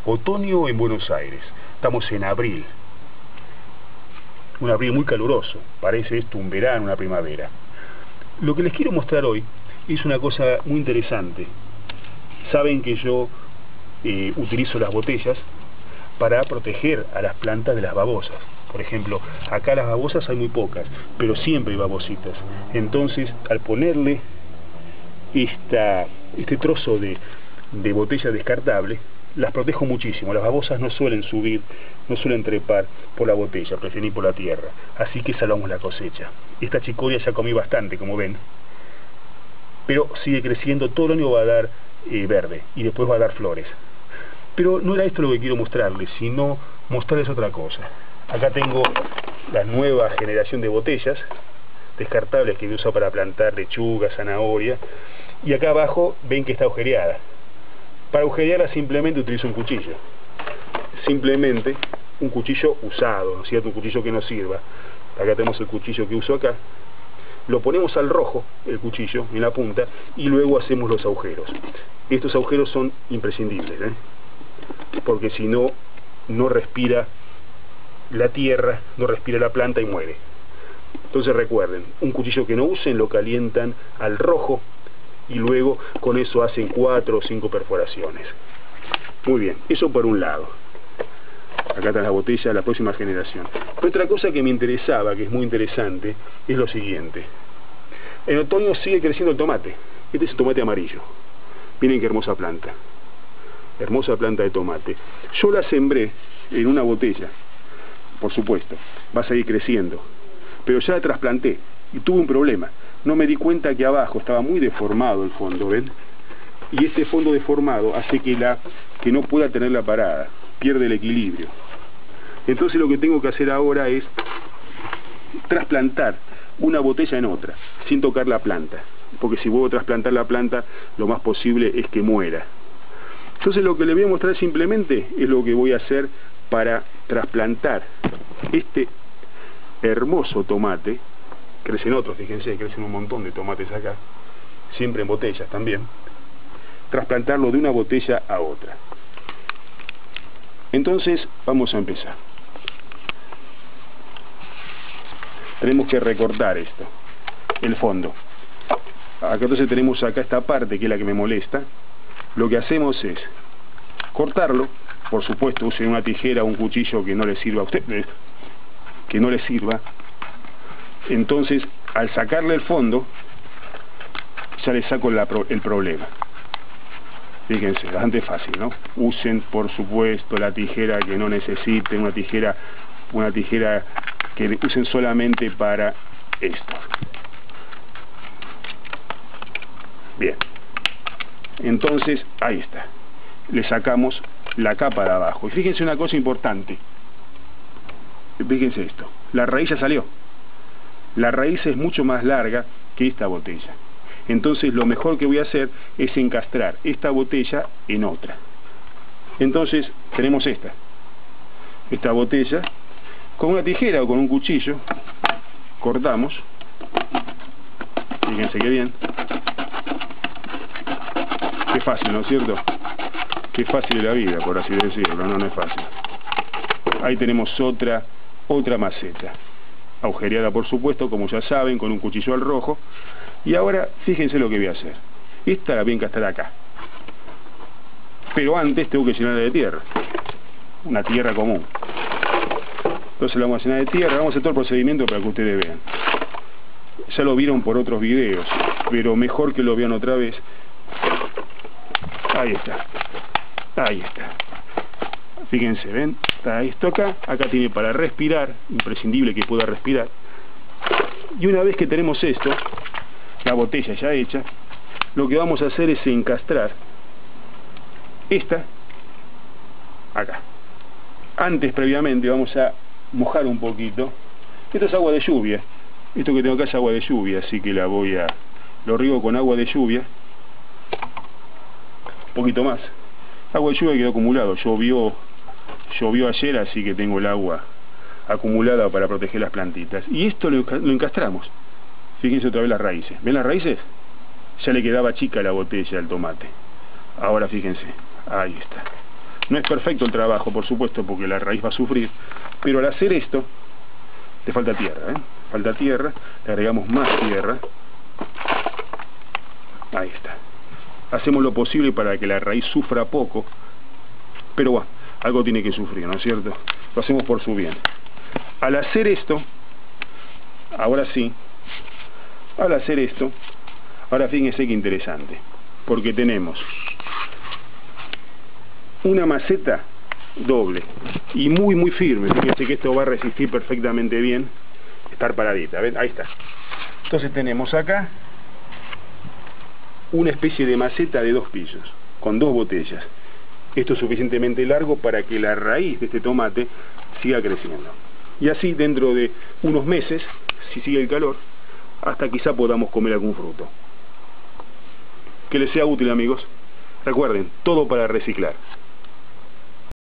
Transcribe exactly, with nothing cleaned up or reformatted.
Otoño en Buenos Aires. Estamos en abril. Un abril muy caluroso. Parece esto un verano, una primavera. Lo que les quiero mostrar hoy es una cosa muy interesante. Saben que yo eh, utilizo las botellas para proteger a las plantas de las babosas. Por ejemplo, acá las babosas hay muy pocas, pero siempre hay babositas. Entonces, al ponerle esta, este trozo de, de botella descartable, las protejo muchísimo. Las babosas no suelen subir, no suelen trepar por la botella, prefieren ir por la tierra. Así que salvamos la cosecha. Esta chicoria ya comí bastante, como ven. Pero sigue creciendo, todo el año va a dar eh, verde y después va a dar flores. Pero no era esto lo que quiero mostrarles, sino mostrarles otra cosa. Acá tengo la nueva generación de botellas descartables que se usa para plantar lechuga, zanahoria. Y acá abajo ven que está agujereada. Para agujerearla simplemente utilizo un cuchillo. Simplemente un cuchillo usado, ¿no es cierto? Un cuchillo que no sirva. Acá tenemos el cuchillo que uso acá. Lo ponemos al rojo, el cuchillo, en la punta, y luego hacemos los agujeros. Estos agujeros son imprescindibles, ¿eh? Porque si no, no respira la tierra, no respira la planta y muere. Entonces recuerden, un cuchillo que no usen lo calientan al rojo y luego con eso hacen cuatro o cinco perforaciones. Muy bien, eso por un lado. Acá está la botella de la próxima generación. Pero otra cosa que me interesaba, que es muy interesante, es lo siguiente. En otoño sigue creciendo el tomate. Este es el tomate amarillo. Miren qué hermosa planta. Hermosa planta de tomate. Yo la sembré en una botella. Por supuesto, va a seguir creciendo. Pero ya la trasplanté y tuve un problema. No me di cuenta que abajo estaba muy deformado el fondo, ¿ven? Y ese fondo deformado hace que, la, que no pueda tener la parada. Pierde el equilibrio. Entonces lo que tengo que hacer ahora es trasplantar una botella en otra, sin tocar la planta. Porque si vuelvo a trasplantar la planta, lo más posible es que muera. Entonces lo que les voy a mostrar simplemente es lo que voy a hacer para trasplantar este hermoso tomate. Crecen otros, fíjense, crecen un montón de tomates acá, siempre en botellas también. Trasplantarlo de una botella a otra. Entonces vamos a empezar. Tenemos que recortar esto, el fondo. Acá entonces tenemos acá esta parte que es la que me molesta. Lo que hacemos es cortarlo. Por supuesto, usen una tijera o un cuchillo que no les sirva a ustedes, que no les sirva. Entonces, al sacarle el fondo, ya les saco la, el problema. Fíjense, bastante fácil, ¿no? Usen, por supuesto, la tijera que no necesiten, una tijera, una tijera que usen solamente para esto. Bien. Entonces, ahí está. Le sacamos la capa de abajo. Y fíjense una cosa importante. Fíjense esto. La raíz ya salió. La raíz es mucho más larga que esta botella. Entonces lo mejor que voy a hacer es encastrar esta botella en otra. Entonces tenemos esta. Esta botella. Con una tijera o con un cuchillo cortamos. Fíjense qué bien. Qué fácil, ¿no es cierto? Qué fácil es la vida, por así decirlo. No, no es fácil. Ahí tenemos otra, otra maceta. Agujereada, por supuesto, como ya saben, con un cuchillo al rojo. Y ahora, fíjense lo que voy a hacer. Esta la voy a encastrar acá. Pero antes tengo que llenarla de tierra. Una tierra común. Entonces la vamos a llenar de tierra. Vamos a hacer todo el procedimiento para que ustedes vean. Ya lo vieron por otros videos, pero mejor que lo vean otra vez. Ahí está. Ahí está. Fíjense, ¿ven? Está esto acá. Acá tiene para respirar. Imprescindible que pueda respirar. Y una vez que tenemos esto, la botella ya hecha, lo que vamos a hacer es encastrar esta acá. Antes, previamente, vamos a mojar un poquito. Esto es agua de lluvia. Esto que tengo acá es agua de lluvia, así que la voy a... lo riego con agua de lluvia. Un poquito más. Agua de lluvia quedó acumulado. Llovió, llovió ayer, así que tengo el agua acumulada para proteger las plantitas. Y esto lo, lo encastramos. Fíjense otra vez las raíces. ¿Ven las raíces? Ya le quedaba chica la botella al tomate. Ahora fíjense. Ahí está. No es perfecto el trabajo, por supuesto, porque la raíz va a sufrir, pero al hacer esto, le falta tierra, ¿eh? Falta tierra, le agregamos más tierra. Ahí está. Hacemos lo posible para que la raíz sufra poco, pero bueno, algo tiene que sufrir, ¿no es cierto? Lo hacemos por su bien. Al hacer esto, ahora sí, al hacer esto, ahora fíjense qué interesante, porque tenemos una maceta doble y muy muy firme. Fíjense que esto va a resistir perfectamente bien estar paradita, ¿ven? Ahí está. Entonces tenemos acá una especie de maceta de dos pisos con dos botellas. Esto es suficientemente largo para que la raíz de este tomate siga creciendo, y así dentro de unos meses, si sigue el calor, hasta quizá podamos comer algún fruto. Que les sea útil, amigos. Recuerden, todo para reciclar.